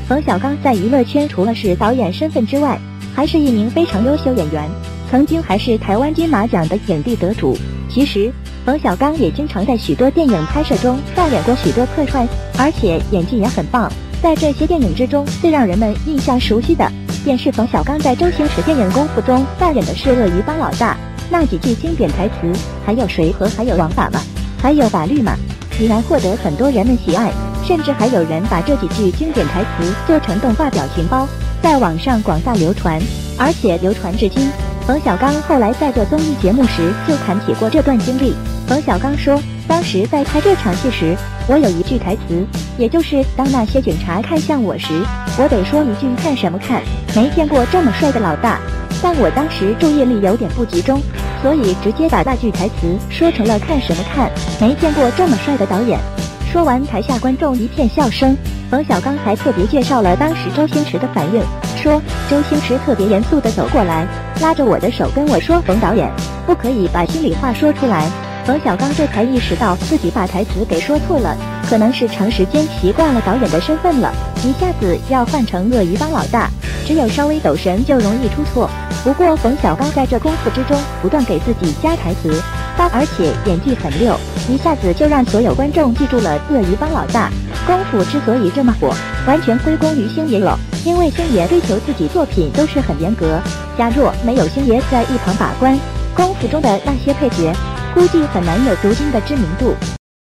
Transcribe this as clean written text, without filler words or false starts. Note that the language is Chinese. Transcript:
冯小刚在娱乐圈除了是导演身份之外，还是一名非常优秀演员，曾经还是台湾金马奖的影帝得主。其实冯小刚也经常在许多电影拍摄中扮演过许多客串，而且演技也很棒。在这些电影之中，最让人们印象熟悉的便是冯小刚在周星驰电影《功夫》中扮演的是鳄鱼帮老大，那几句经典台词，还有谁和还有王法吗？还有法律吗？依然获得很多人们喜爱，甚至还有人把这几句经典台词做成动画表情包，在网上广泛流传，而且流传至今。冯小刚后来在做综艺节目时就谈起过这段经历。冯小刚说，当时在拍这场戏时，我有一句台词，也就是当那些警察看向我时，我得说一句看什么看，没见过这么帅的老大。但我当时注意力有点不集中，所以直接把那句台词说成了看什么看，没见过这么帅的导演。说完，台下观众一片笑声。冯小刚还特别介绍了当时周星驰的反应，说周星驰特别严肃地走过来，拉着我的手跟我说，冯导演不可以把心里话说出来。冯小刚这才意识到自己把台词给说错了，可能是长时间习惯了导演的身份了，一下子要换成鳄鱼帮老大，只有稍微抖神就容易出错。不过冯小刚在这功夫之中不断给自己加台词，而且演技很溜，一下子就让所有观众记住了鳄鱼帮老大。功夫之所以这么火，完全归功于星爷了，因为星爷追求自己作品都是很严格，假若没有星爷在一旁把关，功夫中的那些配角估计很难有如今的知名度。